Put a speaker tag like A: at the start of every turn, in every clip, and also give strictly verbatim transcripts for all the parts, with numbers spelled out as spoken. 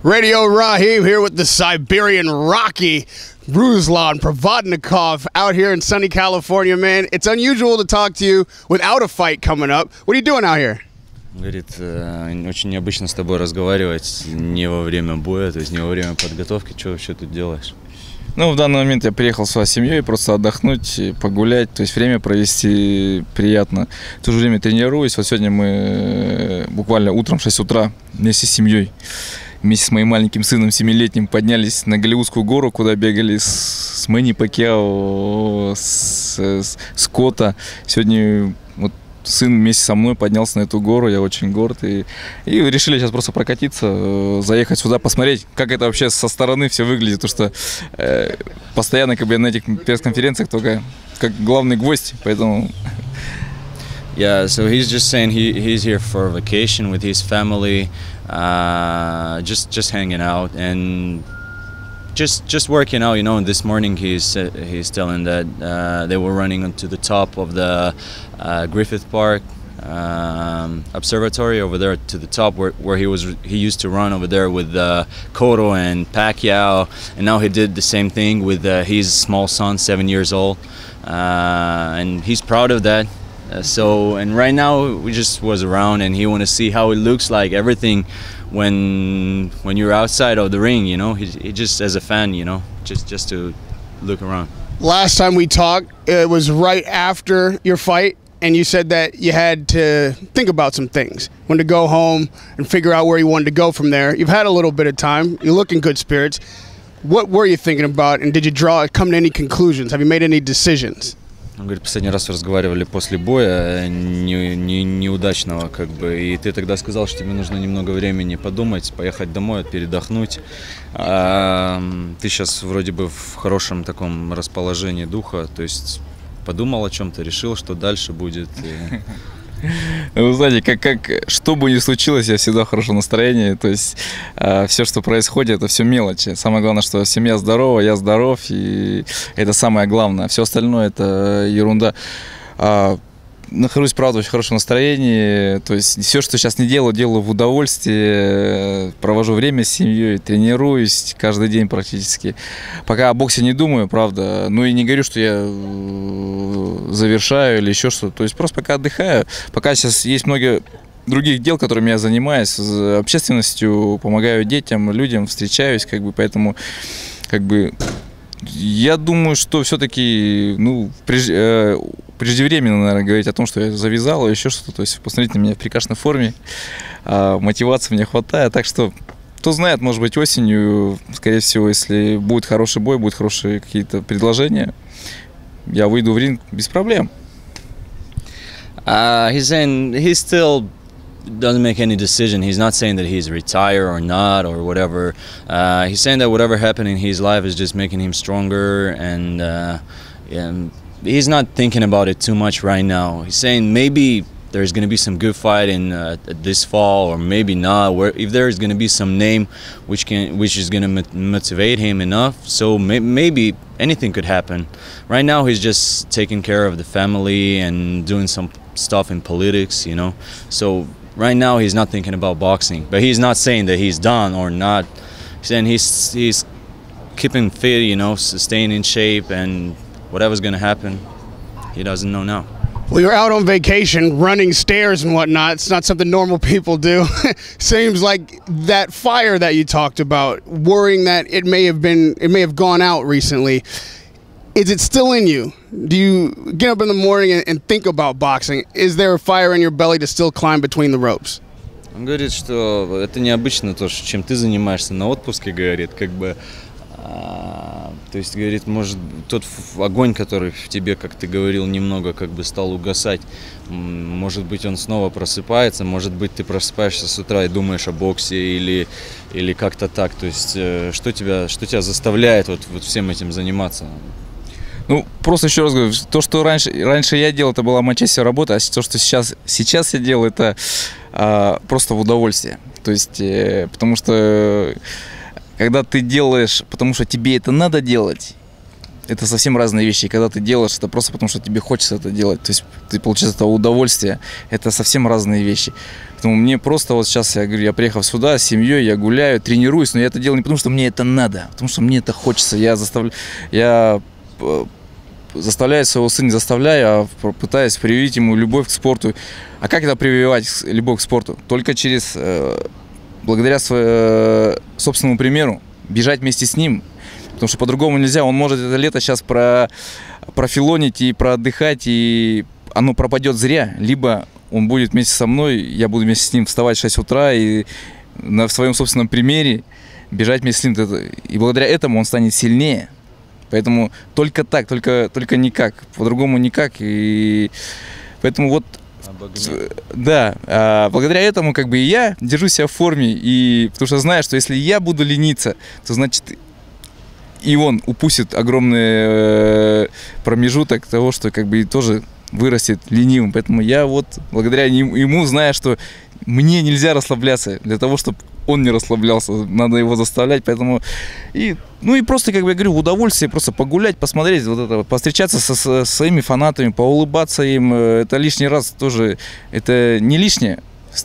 A: Radio Raheem here with the Siberian Rocky, Ruslan Provodnikov out here in sunny California, man. It's unusual to talk to you without a fight coming up. What are you doing out here?
B: Говорит, очень необычно с тобой разговаривать не во время боя, то есть не во время подготовки. Что вообще тут делаешь?
C: Ну, в данный момент я приехал с семьей, просто отдохнуть, погулять, то есть время провести приятно. В то же время тренируюсь. Вот сегодня мы буквально утром в шесть утра вместе с семьей, вместе с моим маленьким сыном семилетним поднялись на Голливудскую гору, куда бегали с, с Мэнни Пакьяо, с, с Скотта. Сегодня вот сын вместе со мной поднялся на эту гору, я очень горд. И, и решили сейчас просто прокатиться, заехать сюда, посмотреть, как это вообще со стороны все выглядит. Потому что э, постоянно как бы на этих пресс-конференциях только как главный гвоздь, поэтому...
B: Yeah, so he's just saying he, he's here for a vacation with his family, uh, just just hanging out and just just working out. You know, and this morning he's uh, he's telling that uh, they were running onto the top of the uh, Griffith Park um, observatory over there to the top where where he was he used to run over there with uh, Cotto and Pacquiao, and now he did the same thing with uh, his small son, seven years old, uh, and he's proud of that. Uh, so and right now we just was around and he want to see how it looks like everything when when you're outside of the ring, you know. He, he just as a fan, you know, just just to look around.
A: Last time we talked, it was right after your fight, and you said that you had to think about some things, when to go home and figure out where you wanted to go from there. You've had a little bit of time. You look in good spirits. What were you thinking about, and did you draw come to any conclusions? Have you made any decisions?
B: Он говорит, последний раз разговаривали после боя не, не, неудачного, как бы, и ты тогда сказал, что тебе нужно немного времени подумать, поехать домой, передохнуть. А, ты сейчас вроде бы в хорошем таком расположении духа, то есть подумал о чем-то, решил, что дальше будет. И...
C: Вы знаете, как, как, что бы ни случилось, я всегда в хорошем настроении. То есть э, все, что происходит, это все мелочи. Самое главное, что семья здорова, я здоров, и это самое главное. Все остальное это ерунда. А, нахожусь, правда, в очень хорошем настроении. То есть все, что сейчас не делаю, делаю в удовольствие. Провожу время с семьей, тренируюсь каждый день практически. Пока о боксе не думаю, правда. Ну и не говорю, что я завершаю или еще что-то. То есть просто пока отдыхаю. Пока сейчас есть много других дел, которыми я занимаюсь. С общественностью, помогаю детям, людям, встречаюсь. Как бы, поэтому как бы, я думаю, что все-таки ну, преж... преждевременно, наверное, говорить о том, что я завязал, или еще что-то. То есть посмотрите на меня в прекрасной форме. Мотивации мне хватает. Так что, кто знает, может быть, осенью, скорее всего, если будет хороший бой, будут хорошие какие-то предложения, я выйду в ринг без проблем.
B: Uh, he's saying he still doesn't make any decision. He's not saying that he's retired or not or whatever. Uh, he's saying that whatever happened in his life is just making him stronger, and, uh, and he's not thinking about it too much right now. He's saying maybe there's going to be some good fight in uh, this fall, or maybe not. Where if there is going to be some name which can, which is going to motivate him enough, so may maybe anything could happen. Right now, he's just taking care of the family and doing some stuff in politics, you know. So right now, he's not thinking about boxing. But he's not saying that he's done or not. He's saying he's he's keeping fit, you know, staying in shape, and whatever's going to happen, he doesn't know now.
A: Well, you're out on vacation, running stairs and whatnot. It's not something normal people do. Seems like that fire that you talked about, worrying that it may have been, it may have gone out recently. Is it still in you? Do you get up in the morning and, and think about boxing? Is there a fire in your belly to still climb between the ropes?
B: Он говорит, что это необычно то, чем ты занимаешься на отпуске, говорит, как бы. То есть, говорит, может, тот огонь, который в тебе, как ты говорил, немного как бы стал угасать, может быть, он снова просыпается, может быть, ты просыпаешься с утра и думаешь о боксе или, или как-то так. То есть, что тебя, что тебя заставляет вот, вот всем этим заниматься?
C: Ну, просто еще раз говорю, то, что раньше, раньше я делал, это была мочастью работа, а то, что сейчас, сейчас я делаю, это а, просто в удовольствие. То есть, э, потому что... Когда ты делаешь, потому что тебе это надо делать, это совсем разные вещи. И когда ты делаешь это просто потому, что тебе хочется это делать, то есть ты получаешь это удовольствие, это совсем разные вещи. Поэтому мне просто вот сейчас, я говорю, я приехал сюда с семьей, я гуляю, тренируюсь, но я это делаю не потому, что мне это надо, а потому что мне это хочется. Я заставляю, я заставляю своего сына, не заставляю, а пытаюсь привить ему любовь к спорту. А как это прививать любовь к спорту? Только через, благодаря своему собственному примеру, бежать вместе с ним. Потому что по-другому нельзя. Он может это лето сейчас про, профилонить и проотдыхать, и оно пропадет зря. Либо он будет вместе со мной, я буду вместе с ним вставать в шесть утра и на в своем собственном примере бежать вместе с ним. И благодаря этому он станет сильнее. Поэтому только так, только, только никак. По-другому никак. И поэтому вот... Да, а благодаря этому как бы и я держу себя в форме. И потому что знаю, что если я буду лениться, то значит... И он упустит огромный промежуток того, что как бы тоже вырастет ленивым. Поэтому я вот благодаря ему знаю, что мне нельзя расслабляться. Для того, чтобы он не расслаблялся, надо его заставлять. Поэтому и, ну и просто, как бы я говорю, удовольствие просто погулять, посмотреть, вот это, повстречаться со, со своими фанатами, поулыбаться им. Это лишний раз тоже, это не лишнее.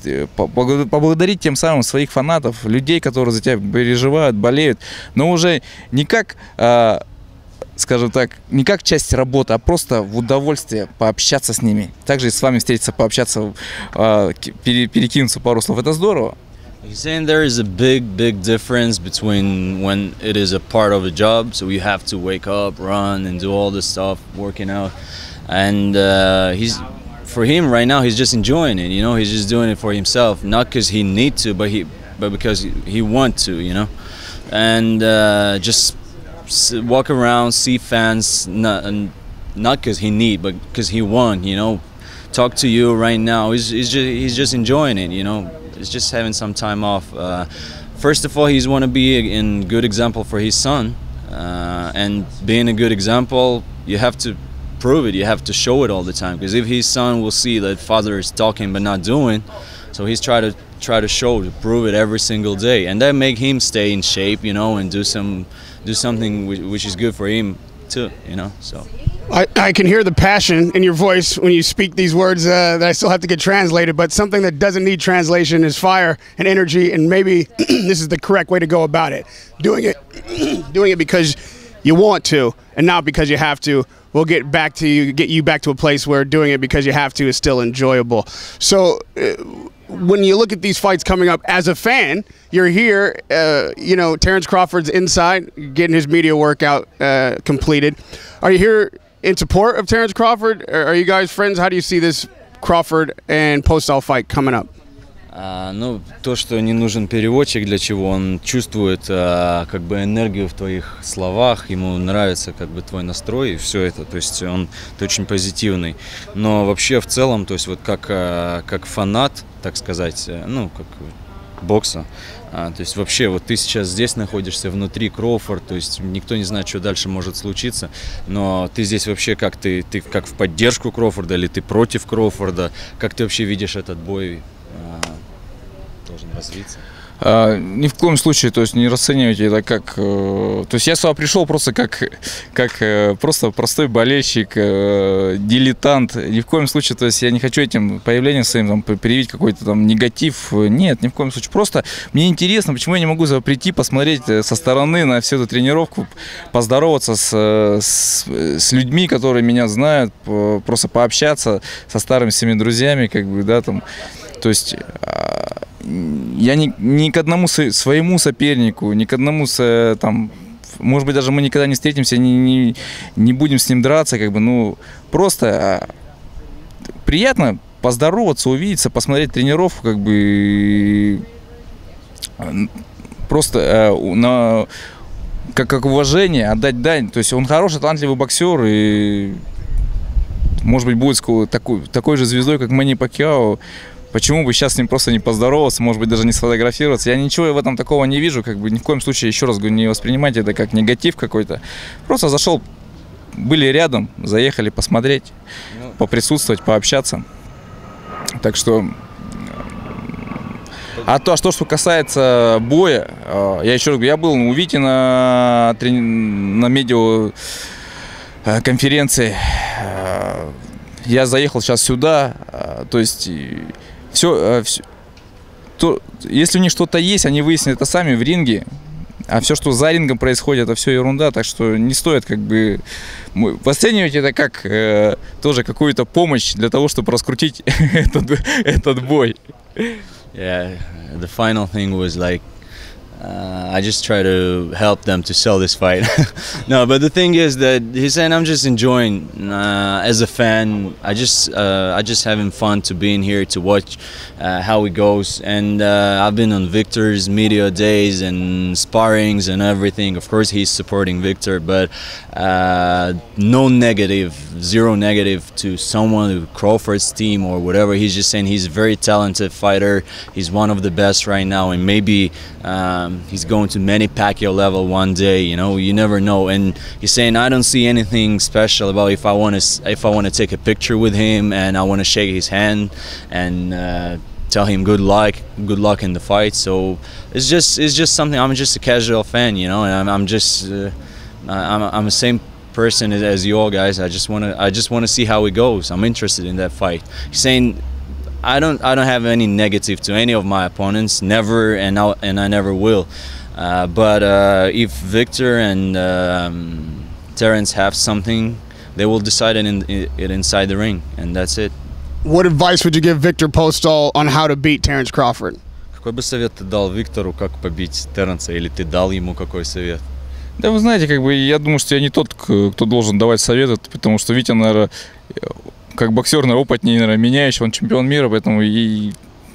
C: Поблагодарить тем самым своих фанатов, людей, которые за тебя переживают, болеют, но уже не как, э, скажем так, не как часть работы, а просто в удовольствие пообщаться с ними. Также и с вами встретиться, пообщаться, э, перекинуться пару слов. Это здорово.
B: He's saying there is a big, big difference between when it is a part of a job, so you have to wake up, run, and do all this stuff, working out, and uh, he's. For him right now, he's just enjoying it. You know, he's just doing it for himself, not because he need to, but he, but because he, he want to. You know, and uh, just walk around, see fans, not not because he need, but because he want. You know, talk to you right now. He's he's just he's just enjoying it. You know, he's just having some time off. Uh, first of all, he's want to be a, a good example for his son, uh, and being a good example, you have to. Prove it. You have to show it all the time, because if his son will see that father is talking but not doing, so he's try to try to show to prove it every single day, and that make him stay in shape, you know, and do some do something which, which is good for him too, you know. So
A: I, I can hear the passion in your voice when you speak these words uh, that I still have to get translated, but something that doesn't need translation is fire and energy, and maybe this is the correct way to go about it. Doing it doing it because you want to and not because you have to. We'll get back to you, get you back to a place where doing it because you have to is still enjoyable. So uh, when you look at these fights coming up as a fan, you're here, uh, you know, Terence Crawford's inside getting his media workout uh, completed. Are you here in support of Terence Crawford? Are you guys friends? How do you see this Crawford and Postol fight coming up?
B: А, ну, то, что не нужен переводчик, для чего он чувствует а, как бы энергию в твоих словах, ему нравится как бы твой настрой и все это, то есть он ты очень позитивный. Но вообще в целом, то есть вот как, а, как фанат, так сказать, ну, как бокса, а, то есть вообще вот ты сейчас здесь находишься внутри Кроуфорд, то есть никто не знает, что дальше может случиться, но ты здесь вообще как ты, ты как в поддержку Кроуфорда или ты против Кроуфорда, как ты вообще видишь этот бой? Должен развиться.
C: А, ни в коем случае, то есть не расценивайте это как, э, то есть я сюда пришел просто как, как э, просто простой болельщик, э, дилетант. Ни в коем случае, то есть я не хочу этим появлением своим там привить какой-то там негатив. Нет, ни в коем случае. Просто мне интересно, почему я не могу прийти, посмотреть со стороны на всю эту тренировку, поздороваться с, с, с людьми, которые меня знают, просто пообщаться со старыми всеми друзьями, как бы, да, там. То есть я ни, ни к одному своему сопернику, ни к одному, там, может быть, даже мы никогда не встретимся, не, не, не будем с ним драться, как бы, ну, просто приятно поздороваться, увидеться, посмотреть тренировку, как бы, просто на, как, как уважение, отдать дань. То есть он хороший, талантливый боксер, и, может быть, будет такой, такой же звездой, как Мэнни Пакьяо. Почему бы сейчас с ним просто не поздороваться, может быть, даже не сфотографироваться? Я ничего в этом такого не вижу, как бы ни в коем случае, еще раз говорю, не воспринимайте это как негатив какой-то. Просто зашел, были рядом, заехали посмотреть, поприсутствовать, пообщаться. Так что... А то, что, что касается боя, я еще раз говорю, я был у Вити на, на медиа конференции. Я заехал сейчас сюда, то есть все, все то, если у них что-то есть, они выяснят это сами в ринге. А все, что за рингом происходит, это все ерунда, так что не стоит как бы оценивать это как э, тоже какую-то помощь для того, чтобы раскрутить этот, этот бой.
B: Yeah, the final thing was like, uh, I just try to help them to sell this fight. No, but the thing is that he's saying I'm just enjoying uh, as a fan. I just uh, I just having fun to being here to watch uh, how it goes. And uh, I've been on Victor's media days and sparrings and everything. Of course, he's supporting Victor, but uh, no negative, zero negative to someone of Crawford's team or whatever. He's just saying he's a very talented fighter. He's one of the best right now, and maybe um, he's going to Manny Pacquiao level one day. You know, you never know. And he's saying I don't see anything special about if I want to if I want to take a picture with him and I want to shake his hand and uh, tell him good luck, good luck in the fight. So it's just it's just something. I'm just a casual fan, you know, and I'm, I'm just uh, I'm I'm the same person as, as you all guys. I just want to I just want to see how it goes. I'm interested in that fight. He's saying I don't I don't have any negative to any of my opponents, never, and I, and I never will. Uh, but uh, if Victor and um, Terence have something, they will decide it, in, it inside the ring, and that's it.
A: What advice would you give Victor Postol on how to beat Terence Crawford?
B: Какой бы совет ты дал Виктору, как победить Теренса, или ты дал ему какой совет?
C: Да вы знаете, как бы я думаю, что я не тот, кто должен давать советы, потому что Витя, наверное, как боксер, наверное, опытнее, наверное, меня еще, он чемпион мира, поэтому и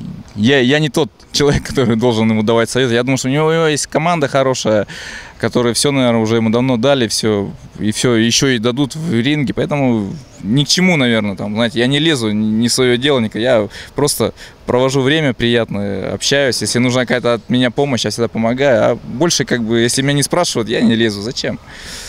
C: я, я не тот человек, который должен ему давать советы. Я думаю, что у него есть команда хорошая, которые все, наверное, уже ему давно дали, все, и все еще и дадут в ринге, поэтому ни к чему, наверное, там, знаете, я не лезу, не свое дело, я просто провожу время приятно, общаюсь, если нужна какая-то от меня помощь, я всегда помогаю, а больше, как бы, если меня не спрашивают, я не лезу, зачем?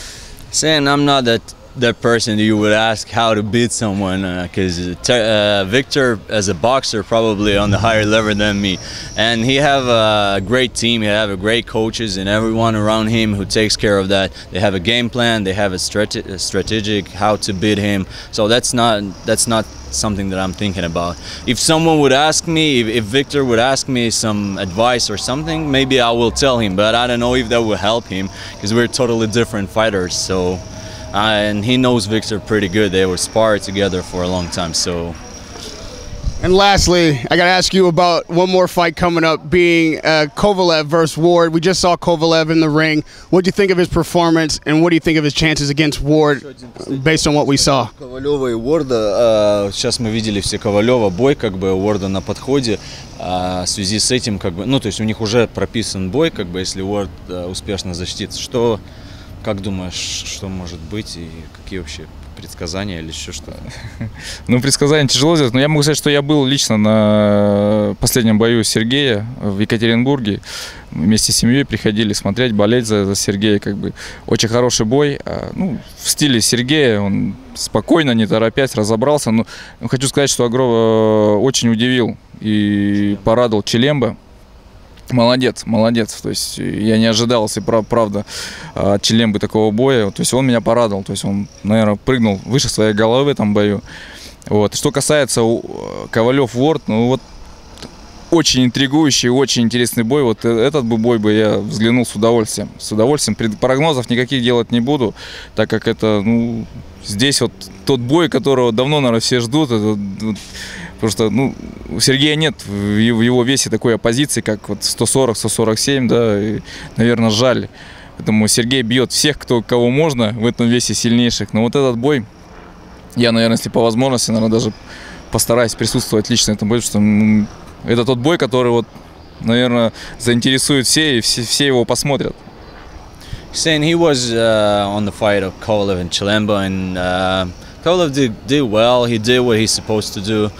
B: Saying I'm not that that person that you would ask how to beat someone, because uh, uh, Victor as a boxer probably on the higher level than me, and he have a great team, he have a great coaches and everyone around him who takes care of that. They have a game plan, they have a, strate a strategic how to beat him, so that's not that's not something that I'm thinking about. If someone would ask me, if, if Victor would ask me some advice or something, maybe I will tell him, but I don't know if that will help him, because we're totally different fighters. So Uh, and he knows Victor pretty good. They were sparred together for a long time. So.
A: And lastly, I got to ask you about one more fight coming up, being uh, Kovalev versus Ward. We just saw Kovalev in the ring. What do you think of his performance, and what do you think of his chances against Ward, based on what we saw?
B: Ковалева и Уорда. Сейчас мы видели все Ковалева бой, как бы Уорда на подходе. В связи с этим, как бы, ну, то есть у них уже прописан бой, как бы, если Уорд успешно защитится. Что? Как думаешь, что может быть и какие вообще предсказания или еще что?
C: Ну, предсказания тяжело сделать, но я могу сказать, что я был лично на последнем бою Сергея в Екатеринбурге. Вместе с семьей приходили смотреть, болеть за, за Сергея. Как бы очень хороший бой. Ну, в стиле Сергея он спокойно, не торопясь, разобрался. Но хочу сказать, что Агро очень удивил и порадовал Чилембо. Молодец, молодец. То есть я не ожидал, если правда, от Чилембы такого боя. То есть он меня порадовал. То есть он, наверное, прыгнул выше своей головы в этом бою. Вот. Что касается Ковалев-Уорд, ну вот очень интригующий, очень интересный бой. Вот этот бы бой бы я взглянул с удовольствием. С удовольствием. Прогнозов никаких делать не буду, так как это, ну, здесь вот тот бой, которого давно, наверное, все ждут. Это, потому что, ну, у Сергея нет в его весе такой оппозиции, как вот сто сорок — сто сорок семь, да, и, наверное, жаль. Поэтому Сергей бьет всех, кто, кого можно в этом весе сильнейших. Но вот этот бой, я, наверное, если по возможности, наверное, даже постараюсь присутствовать лично в этом бою, потому что ну, это тот бой, который, вот, наверное, заинтересует все, и все, все его посмотрят.
B: Saying he was uh, on the fight of Kovalev and Chilemba, and uh, Kovalev did, did well. He did what he's supposed to do.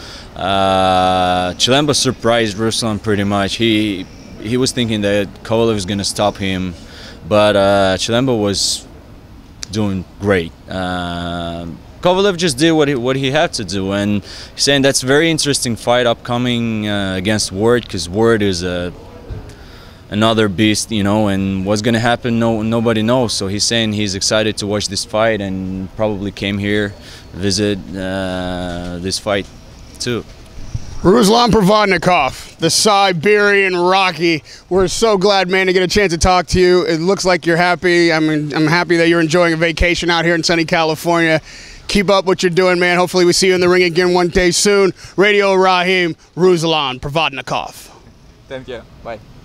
B: Uh, Chilemba surprised Ruslan pretty much. He he was thinking that Kovalev was going to stop him, but uh, Chilemba was doing great. Uh, Kovalev just did what he, what he had to do, and he's saying that's a very interesting fight upcoming uh, against Ward, because Ward is a another beast, you know, and what's gonna happen, no nobody knows. So he's saying he's excited to watch this fight and probably came here visit uh, this fight too.
A: Ruslan Provodnikov, the Siberian Rocky. We're so glad, man, to get a chance to talk to you. It looks like you're happy. I mean, I'm happy that you're enjoying a vacation out here in sunny California. Keep up what you're doing, man. Hopefully we see you in the ring again one day soon. Radio Raheem, Ruslan Provodnikov.
C: Thank you. Bye.